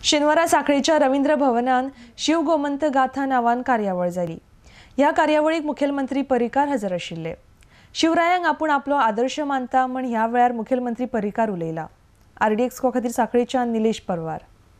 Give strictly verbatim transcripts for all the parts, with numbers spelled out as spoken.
शेनवारा साखळीच्या रवींद्र भवनान शिवगोमंत गाथा नावान कार्यावळ जाली। ह्या कार्यावळीक मुखेलमंत्री पर्रीकार हजर आशिल्ले। शिवरायांक आपूण आपलो आदर्श मानता म्हण ह्या वेळार मुखेलमंत्री पर्रीकार उलयला। आरडी एक्सको खातीर साखळीच्यान निलेश परवार।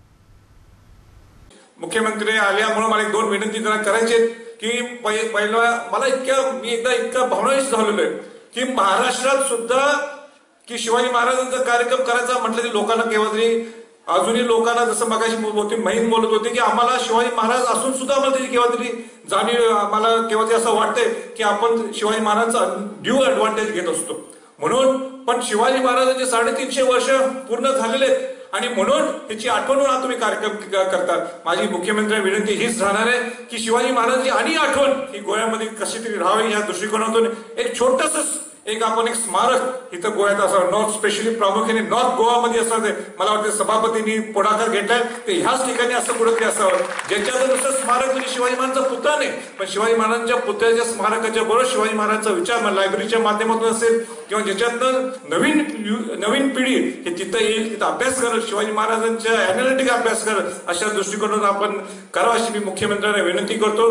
मुख्यमंत्री आल्यामुळे मला एक दोन विनंती करायची की पहिला मला इतक्या मी एकदा इतका भावनाविष्ट झालेलो आहे की महाराष्ट्रात सुद्धा की शिवाजी महाराजांचा कार्यक्रम करायचा म्हटलं की लोकांना केव्हा तरी अजूनही लोकांना जसं मगाशी होती महिन बोलत होते की आम्हाला शिवाजी महाराज असून सुद्धा आम्हाला त्याची केव्हा तरी जाणीव आम्हाला केव्हा तरी असं वाटतंय की आपण शिवाजी महाराजांचा ड्यू ऍडव्हान्टेज घेत असतो म्हणून। पण शिवाजी महाराजांचे साडेतीनशे वर्ष पूर्ण झालेले आणि म्हणून त्याची आठवण म्हणून तुम्ही कार्यक्रम करतात। माझी मुख्यमंत्री विनंती हीच राहणार आहे की शिवाजी महाराजांची आणि आठवण ही गोव्यामध्ये कशी तरी राहावी या दृष्टिकोनातून एक छोटंसं एक आपण एक स्मारक इथं गोव्यात असावं। नॉर्थ स्पेशली प्रामुख्याने नॉर्थ गोवामध्ये असं मला वाटतं सभापतींनी पुढाकार घेतलाय ते ह्याच ठिकाणी असं कुठेतरी असावं ज्याच्यात नुसतं स्मारक म्हणजे शिवाजी महाराजांचा पुतळा नाही पण शिवाजी महाराजांच्या पुतळ्याच्या स्मारकाच्या बरोबर शिवाजी महाराजांचा विचार लायब्ररीच्या माध्यमातून असेल किंवा ज्याच्यातनं नवीन नवीन पिढी हे तिथं येईल तिथं अभ्यास करत शिवाजी महाराजांच्या अॅनालिटिक अभ्यास करत अशा दृष्टिकोनातून आपण करावं अशी मी मुख्यमंत्र्यांना विनंती करतो।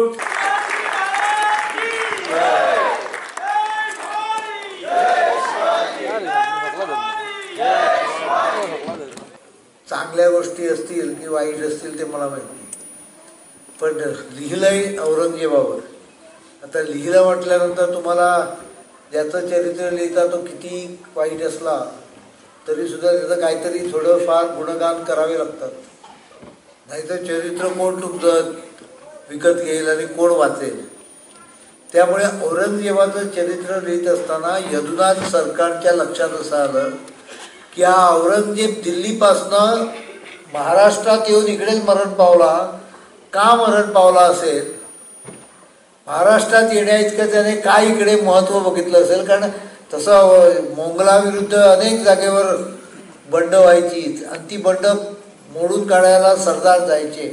चांगल्या गोष्टी असतील की वाईट असतील ते मला माहिती पण लिहिलंय औरंगजेबावर। आता लिहिलं म्हटल्यानंतर तुम्हाला ज्याचं चरित्र लिहिता तो किती वाईट असला तरी सुद्धा त्याचं काहीतरी थोडंफार गुणगान करावे लागतात नाहीतर चरित्र कोण तुमचं विकत घेईल आणि कोण वाचेल। त्यामुळे औरंगजेबाचं चरित्र लिहित असताना यदुनाथ सरकारच्या लक्षात असं आलं की हा औरंगजेब दिल्लीपासनं महाराष्ट्रात येऊन इकडेच मरण पावला का मरण पावला असेल महाराष्ट्रात येण्या इतकं त्याने काय इकडे महत्त्व बघितलं असेल कारण तसं मोंगलाविरुद्ध अनेक जागेवर बंड व्हायची आणि ती बंड मोडून काढायला सरदार जायचे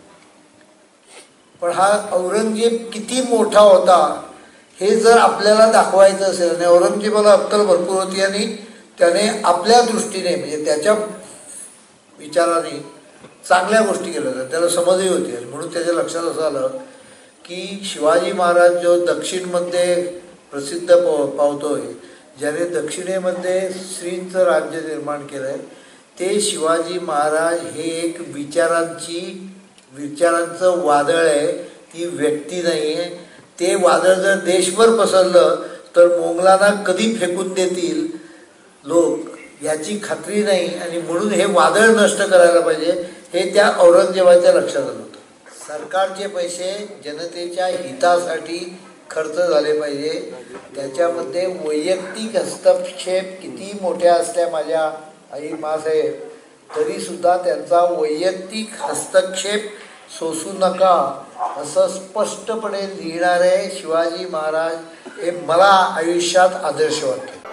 पण हा औरंगजेब किती मोठा होता हे जर आपल्याला दाखवायचं असेल आणि औरंगजेबाला अक्कल भरपूर होती आणि त्याने आपल्या दृष्टीने म्हणजे त्याच्या विचाराने चांगल्या गोष्टी केल्या त्याला समजही होती आणि म्हणून त्याच्या लक्षात असं आलं की शिवाजी महाराज जो दक्षिणमध्ये प्रसिद्ध पावतोय ज्याने दक्षिणेमध्ये श्रींचं राज्य निर्माण केलंय ते शिवाजी महाराज हे एक विचारांची विचारांचं वादळ आहे ती व्यक्ती नाही आहे। ते वादळ जर देशभर पसरलं तर मोंगलांना कधी फेकून देतील लोक याची खात्री नाही आणि म्हणून हे वादळ नष्ट करायला पाहिजे हे त्या औरंगजेबाच्या लक्षात आलं होतं। सरकारचे पैसे जनतेच्या हितासाठी खर्च झाले पाहिजे त्याच्यामध्ये वैयक्तिक हस्तक्षेप किती मोठ्या असल्या माझ्या आई मासाहेब तरी सुद्धा त्यांचा वैयक्तिक हस्तक्षेप सोसू नका असं स्पष्टपणे लिहिणारे शिवाजी महाराज हे मला आयुष्यात आदर्श वाटते।